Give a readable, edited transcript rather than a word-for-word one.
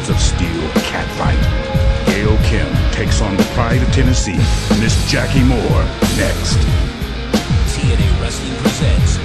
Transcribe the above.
Hands of Steel catfight. Gail Kim takes on the Pride of Tennessee, Miss Jackie Moore, next. TNA Wrestling presents